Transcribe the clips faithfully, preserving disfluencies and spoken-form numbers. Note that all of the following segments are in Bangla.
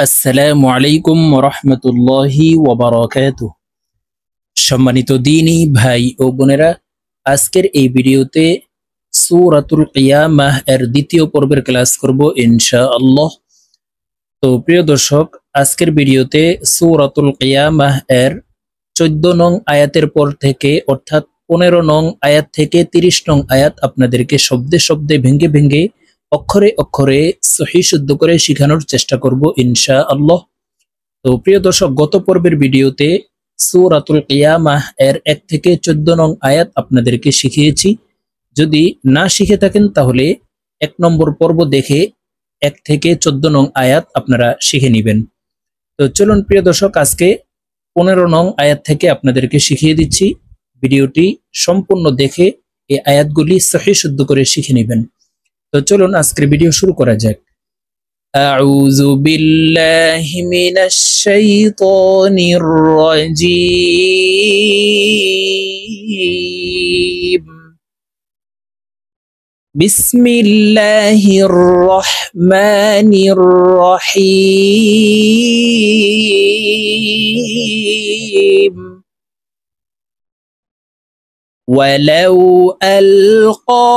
আসসালামু আলাইকুম রহমতুল্লাহি ওয়াবারাকাতুহ। সম্মানিত দ্বীনী ভাই ও বোনেরা, আজকের এই ভিডিওতে সূরাতুল কিয়ামাহ এর দ্বিতীয় পর্বের ক্লাস করব ইনশাআল্লাহ। তো প্রিয় দর্শক, আজকের ভিডিওতে সূরাতুল কিয়ামাহ এর চোদ্দ নং আয়াতের পর থেকে অর্থাৎ পনেরো নং আয়াত থেকে তিরিশ নং আয়াত আপনাদেরকে শব্দে শব্দে ভেঙ্গে ভেঙ্গে অক্ষরে অক্ষরে সহিহ শুদ্ধ করে শেখানোর চেষ্টা করব ইনশাআল্লাহ। তো প্রিয় দর্শক, গত পর্বের ভিডিওতে সূরাতুল কিয়ামাহ এর এক থেকে চোদ্দ নং আয়াত আপনাদেরকে শিখিয়েছি। যদি না শিখে থাকেন তাহলে এক নম্বর পর্ব দেখে এক থেকে চোদ্দ নং আয়াত আপনারা শিখে নেবেন। তো চলুন প্রিয় দর্শক, আজকে পনেরো নং আয়াত থেকে আপনাদেরকে শিখিয়ে দিচ্ছি। ভিডিওটি সম্পূর্ণ দেখে এই আয়াতগুলি সহিহ শুদ্ধ করে শিখে নেবেন। তো চলুন আজকের ভিডিও শুরু করা যাক। أعوذ بالله من الشيطان الرجيم بسم الله الرحمن الرحيم ولو ألقى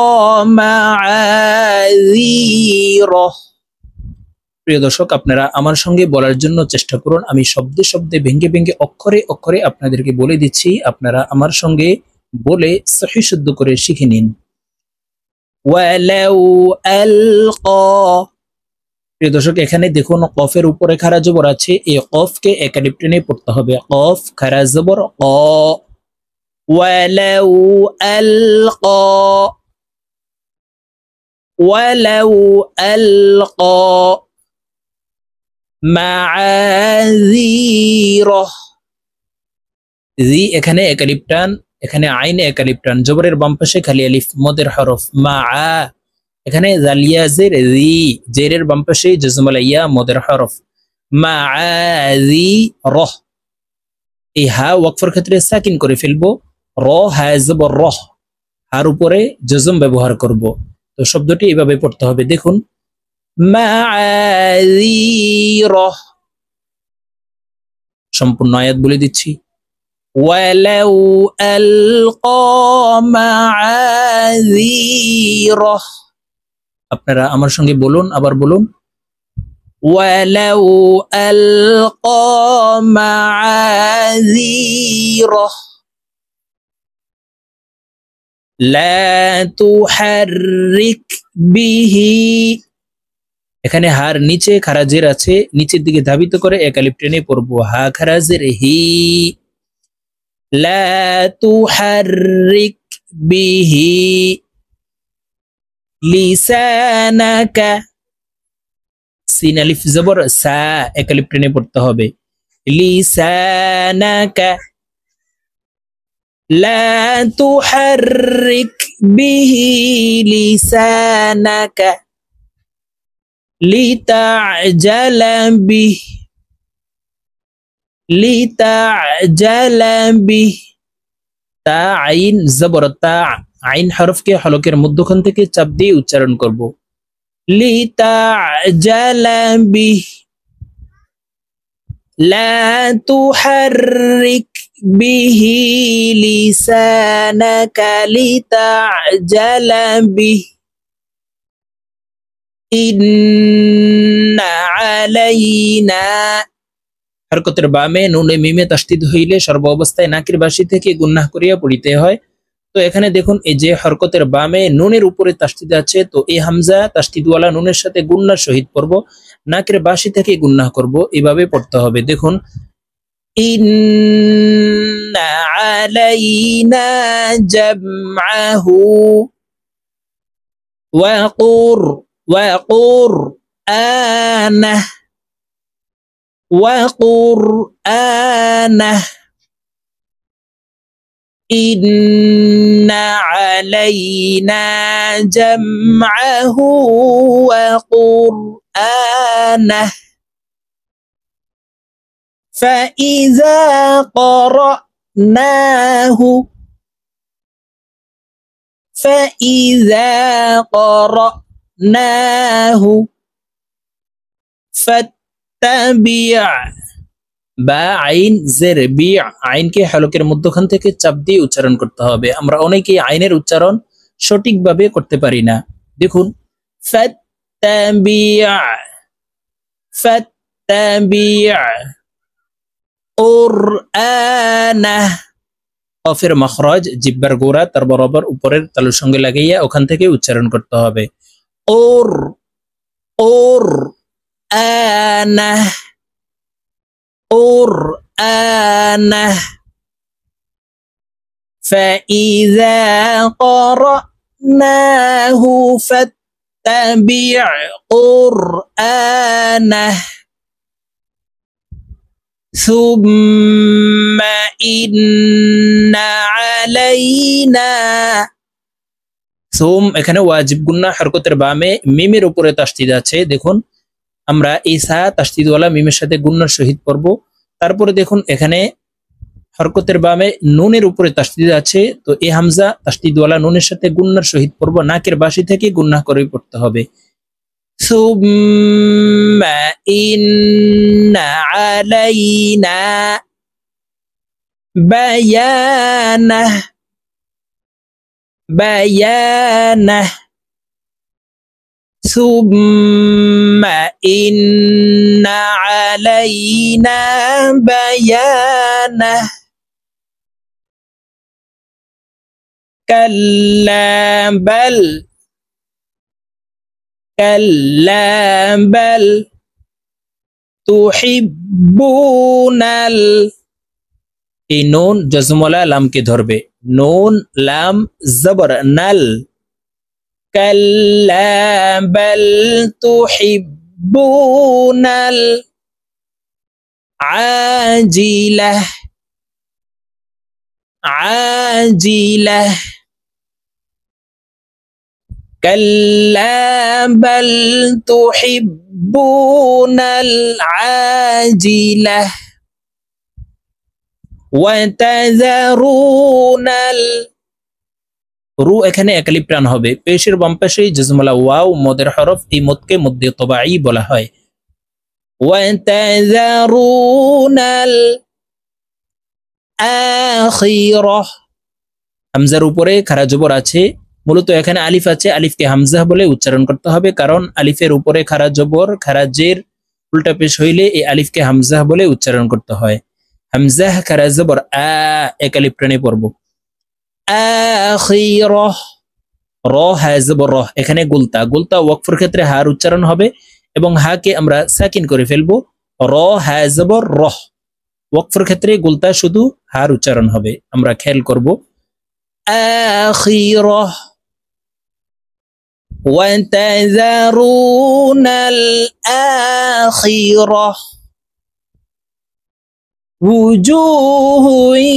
معاذيره। প্রিয় দর্শক, আপনারা আমার সঙ্গে বলার জন্য চেষ্টা করুন। আমি শব্দে শব্দে ভেঙ্গে ভেঙ্গে অক্ষরে অক্ষরে আপনাদেরকে বলে দিচ্ছি, আপনারা আমার সঙ্গে বলে সহিহ শুদ্ধ করে শিখে নিন। ওয়ালাউ আলকা। প্রিয় দর্শক, এখানে দেখুন কফের উপরে খারা জবর আছে, এই কফকে একালিফ টেনে পড়তে হবে। কফ খারা জবর ক। ওয়ালাউ আলকা ওয়ালাউ আলকা মাআযীরাহ। জি এখানে একালিফ টান, এখানে আইনে একালিফ টান, জবরের বাম পাশে খালি আলিফ মদের হরফ মা। এখানে জালিয়া জের জি, জেরের বাম পাশে জজমুল ইয়া মদের হরফ মাআযীরাহ। এই হা ওয়াকফের ক্ষেত্রে সাকিন করে ফেলবো। র হা জবর রহ, হার উপরে জজম ব্যবহার করব। তো শব্দটি এভাবে পড়তে হবে, দেখুন মাআযীরাহ। সম্পূর্ণ আয়াত বলে দিচ্ছি। ওয়ালাউ আলকা মাআযীরাহ। আপনারা আমার সঙ্গে বলুন, আবার বলুন। ওয়ালাউ আলকা মাআযীরাহ লা তুহাররিক বিহি। এখানে হার নিচে খারাজের আছে, নিচের দিকে ধাবিত করে একালিফ টেনে পড়বো। হা খারাজের হি। লা তুহাররিক বিহি লিসানাকা। সিন আলিফ জবর সা, একালিফ টেনে পড়তে হবে। লিসানাকা লা তুহাররিক বিহি লিসানাকা লিতা'জালা বিহ লিতা'জালা বিহ। তা আইন জবর তা, আইন হরফকে হলকের মধ্যখান থেকে চাপ দিয়ে উচ্চারণ করব। লিতা'জালা বিহ লা তুহাররিক বিহি লিসানাকা লিতা'জালা বিহ ইন্না আলাইনা। হরকতের বামে নুনে মিমে তাসদীদ হইলে সর্ব অবস্থায় নাকির বাসি থেকে গুন্নাহ করিয়া পড়িতে হয়। তো এখানে দেখুন, এই যে হরকতের বামে নুনের উপরে তাসদীদ আছে, তো এই হামজা তাসদীদওয়ালা নুনের সাথে গুন্নাহ সহিত পড়ব, নাকির বাসি থেকে গুন্নাহ করব, এভাবে পড়তে হবে। দেখুন ইন্না আলাইনা জামআহু ওয়া কুর ওয়া কুরআনাহ ওয়া কুরআনাহ ইন্না আলাইনা জামআহু ওয়া কুরআনাহ ফাইযা ক্বরানাহু ফাইযা ক্বরানাহু ফাত্তাবি'উ ফাত্তাবিআ বা আইন জের বি আইনকে হলকের মধ্যখান থেকে চাপ দিয়ে উচ্চারণ করতে হবে। আমরা অনেকেই আইনের উচ্চারণ সঠিকভাবে করতে পারি না। দেখুন ফাত্তাবিআ ফাত্তাবিআ কুরআনা কফের মাখরাজ জিহ্বার গোড়া তার বরাবর উপরের তালুর সঙ্গে লাগাইয়া ওখান থেকে উচ্চারণ করতে হবে। ওর ওর আনা ওর আনা ফাইযা ক্বরানাহু ফাত্তাবি' কুরআনা সুম্মা ইন্না আলাইনা সুম এখানে ওয়াজিব গুন্না হরকতের বামে মিমের উপরে তাসদিদ আছে। দেখুন আমরা এই সা তাসদিদওয়ালা মিমের সাথে গুন্নার সহিত পড়ব। তারপরে দেখুন এখানে হরকতের বামে নুনের উপরে তাসদিদ আছে, তো এই হামজা তাসদিদওয়ালা নুনের সাথে গুন্নার সহিত পড়ব। নাকের বাসি থেকে গুন্না করে পড়তে হবে। সুম্মা ইন্না আলাইনা বায়ানা বায়ানা সুম্মা ইন্না আলাইনা বায়ানা কাল্লা বাল কাল্লা বাল তুহিব্বুনাল এই নুন জজমওয়ালা লামকে ধরবে। নুন লাম জবর নাল কাল্লা বাল তুহিব্বুনাল আজিলাহ আজিলাহ কাল্লা বাল তুহিব্বুনাল আজিলাহ ওয়া তাযারুনাল রু এখানে একালিপ টান হবে। পেশের বাম পাশে জজমওয়ালা ওয়াও মদের হরফ, এই মদকে মদ্দে তবাঈ বলা হয়। ওয়া তাযারুনাল আখিরাহ হামজার উপরে খারা জবর আছে, মূলত এখানে আলিফ আছে, আলিফকে হামজা বলে উচ্চারণ করতে হবে, কারণ আলিফের উপরে খারা জবর খারা জের উল্টা পেশ হইলে এই আলিফকে হামজা বলে উচ্চারণ করতে হয়। হামজা খারা জবর আ একালিপ টানে পড়ব। আখিরাহ র হা জবর রহ এখানে গুলতা গুলতা ওয়াকফের ক্ষেত্রে হার উচ্চারণ হবে এবং হাকে আমরা সাকিন করে ফেলবো। র হা জবর রহ ওয়াকফের ক্ষেত্রে গুলতা শুধু হার উচ্চারণ হবে। আমরা খেয়াল করব আখিরাহ ওয়া তাযারুনাল আখিরাহ উজুহুই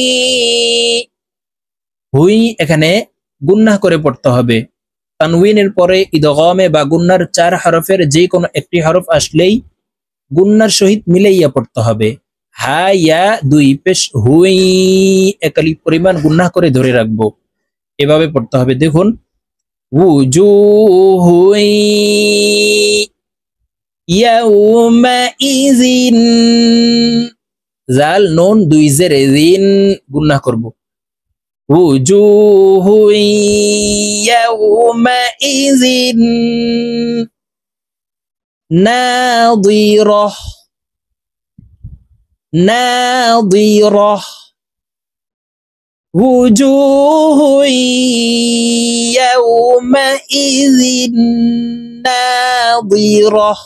হুই এখানে গুন্নাহ করে পড়তে হবে। তানউইনের পরে ইদগামে বা গুন্নার চার হরফের যে কোনো একটি হরফ আসলেই গুন্নার সহিত মিলাইয়া পড়তে হবে। হা ইয়া দুই পেশ হুই একালিপ পরিমাণ গুন্নাহ করে ধরে রাখবো, এভাবে পড়তে হবে। দেখুন উজুহুই ইয়াউমাইযিন জাল নুন দুই জের জিন গুন্নাহ করব। উজুহুই ইয়াউমাইযিন নাযিরাহ নাযিরাহ উজুহুই ইয়াউমাইযিন নাযিরাহ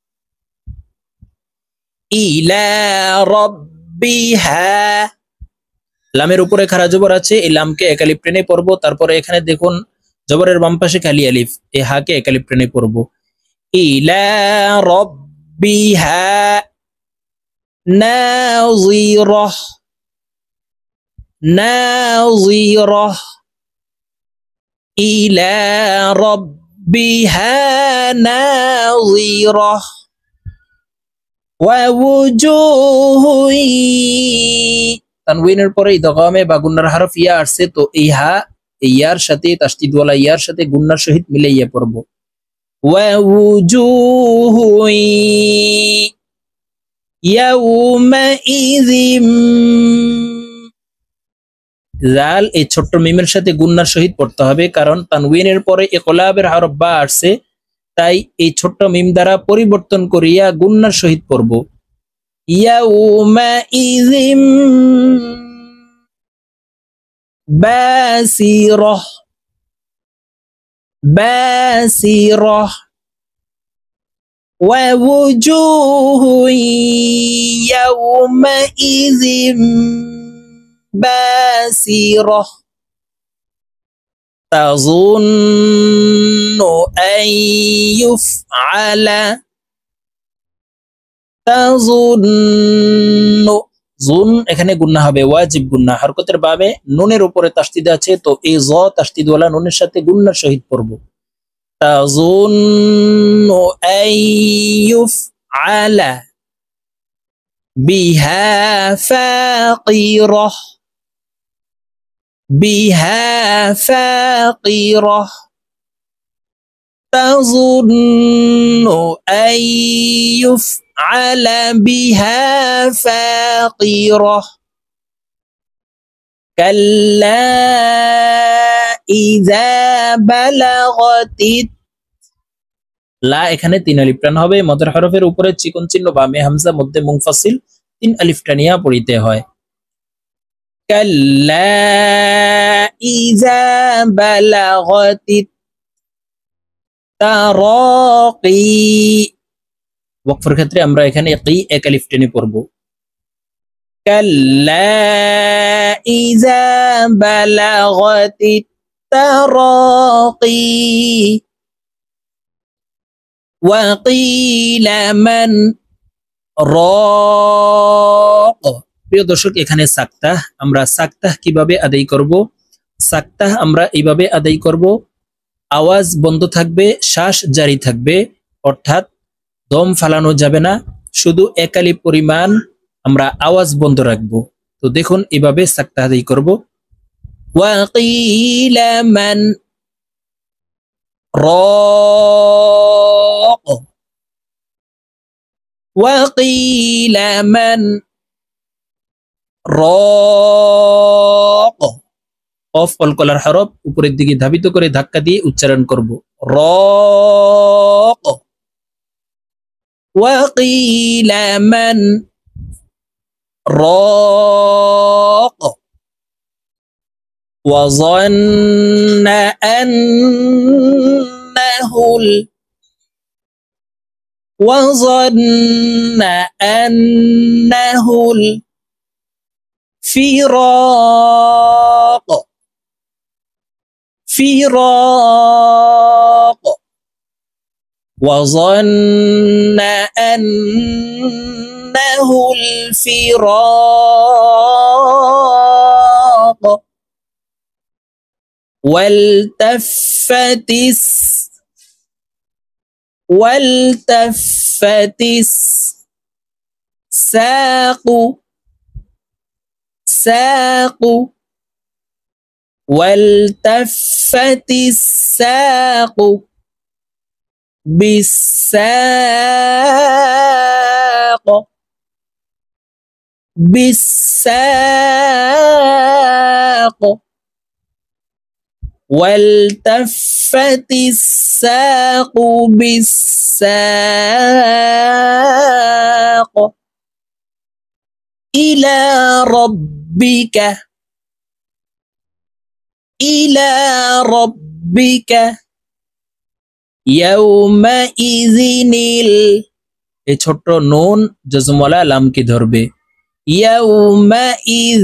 ইলা রাব্বিহা লামের উপরে খারা জবর আছে, এই লামকে একালিপ টেনে পড়ব। তারপরে এখানে দেখুন জবরের বাম পাশে খালি আলিফ, এই হাকে একালিপ টেনে পড়ব। ইলা রাব্বিহা নাযিরাহ নাযিরাহ ইলা রাব্বিহা নাযিরাহ ওয়া উজুহুই তানউইনের পরে ইদগামে বা গুন্নার হরফ ইয়া আসছে, তো এই হা ইয়ার সাথে তাসদিদওয়ালা ইয়ার সাথে গুন্নার সহিত মিলাইয়া পড়ব। ওয়া উজুহুই ইয়াউমাইযিম জাল এই ছোট্ট মিমের সাথে গুন্নার সহিত পড়তে হবে, কারণ তানউইনের পরে ইকলাবের হরফ বা আসছে, তাই এই ছোট্ট মিম দ্বারা পরিবর্তন করিয়া গুন্নার সহিত পড়ব। ইয়াউমাইযিম বাসিরাহ বাসিরাহ ওয়া ওয়ুজুহুন ইয়াউমাইযিম বাসিরাহ তাযুন্নু আন ইউফআলা তাযুন্নু জুন এখানে গুন্না হবে, ওয়াজিব গুন্না। হরকতের বাবে নুনের উপরে তাসদিদ আছে, তো এই জ তাসদিদওয়ালা নুনের সাথে গুন্নার সহিত পড়ব। তাযুন্নু আন ইউফআলা বিহা ফাকিরাহ বিহা ফাকিরাহ তাযুন্নু আন ইউফআলা বিহা ফাকিরাহ কাল্লা ইযা বালাগাতিত লা এখানে তিন আলিফ টান হবে। মদের হরফের উপরে চিকন চিহ্ন বামে হামজা, মধ্যে মুনফাসিল, তিন আলিফ টানিয়া পড়িতে হয়। কাল্লা ইযা বালাগাতিত তারাকি ওয়াকফের ক্ষেত্রে আমরা এখানে কি এক আলিফ টেনে পড়ব। কাল্লা ইযা বালাগাতিত তারাকি ওয়া কিলা মান রাক। প্রিয় দর্শক, এখানে সাক্তাহ, আমরা সাক্তাহ কিভাবে আদায় করব? সাক্তাহ আমরা এইভাবে আদায় করব, আওয়াজ বন্ধ থাকবে, শ্বাস জারি থাকবে, অর্থাৎ দম ফালানো যাবে না, শুধু এক আলিফ পরিমাণ আমরা আওয়াজ বন্ধ রাখবো। তো দেখুন এভাবে সাক্তাহ আদায় করব। ওয়া কিলা মান রাক ওয়া কিলা মান রাক অফ কলকলার হরফ উপরের দিকে ধাবিত করে ধাক্কা দিয়ে উচ্চারণ করব। রাক ওয়া কিলা মান রাক ওয়া যান্না আন্নাহুল ওয়া যান্না আন্নাহুল ফিরাক فراق وظن أنه الفراق والتفت والتفت الساق ساق والتفت الساق بالساق بالساق والتفت الساق بالساق إلى ربك إلى ربك يومئذ এই ছোট্ট নুন জজমওয়ালা লামকে ধরবে। يومئذ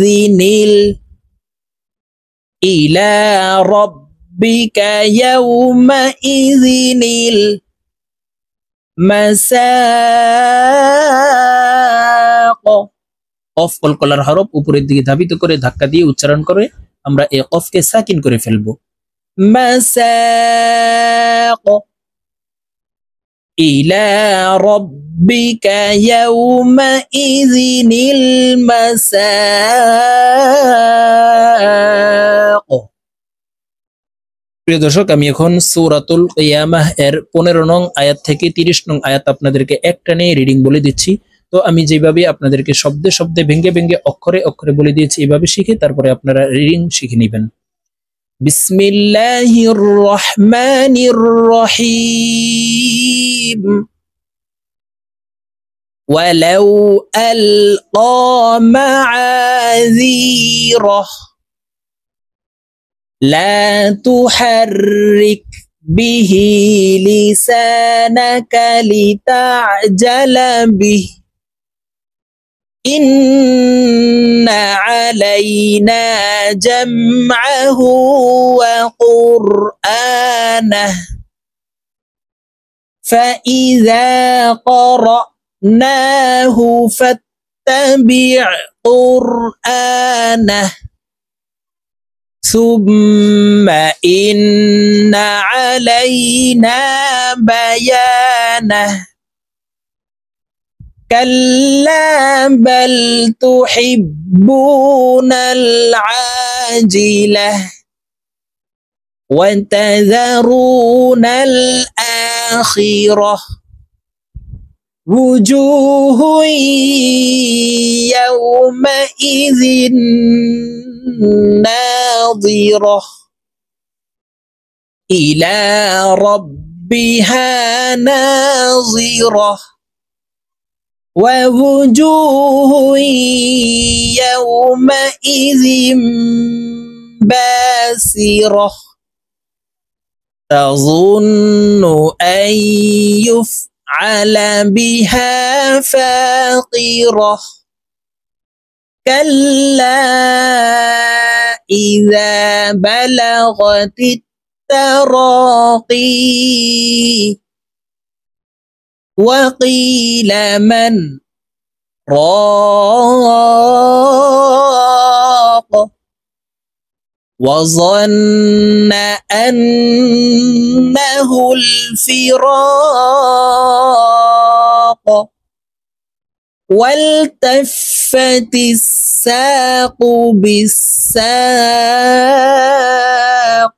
إلى ربك يومئذ المساق অফ কলকলার হরফ উপরের দিকে ধাবিত করে ধাক্কা দিয়ে উচ্চারণ করে আমরা এই কফকে সাকিন করে ফেলবো। মাসাক ইলা রাব্বিকা ইয়াওমাইযিনিল মাসাক। প্রিয় দর্শক, আমি এখন সূরাতুল কিয়ামাহ এর পনেরো নং আয়াত থেকে তিরিশ নং আয়াত আপনাদেরকে একটানে রিডিং বলে দিচ্ছি। তো তো আমি যেভাবে আপনাদেরকে শব্দে শব্দে ভেঙে ভেঙে অক্ষরে অক্ষরে বলে দিয়েছি, এভাবে শিখে তারপরে আপনারা রিডিং শিখে নেবেন। বিসমিল্লাহির রহমানির রহিম। ওয়ালাউ আলকা মাআযীরাহ লা তুহাররিক বিহি লিসানাকা লিতা'জালা বিহি ইন্না আলাইনা জামআহু ওয়া কুরআনাহ ফাইযা ক্বারা'নাহু ফাত্তাবি' কুরআনাহ সুম্মা ইন্না আলাইনা বায়ানাহ কাল্লা বাল তুহিব্বুনাল আজিলাহ ওয়া তাযারুনাল আখিরাহ wujuhun yawma'idhin nadhirah ila rabbiha nadhirah wa wujuhun yawma'idhin basirah tazunnu an yuf على بها فاقرة كلا إذا بلغت التراقي وقيل من راق وظن أنه الفراق والتفت الساق بالساق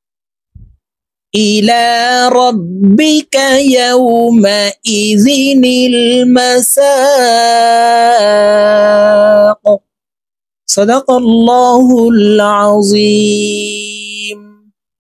إلى ربك يومئذ المساق صدق الله العظيم.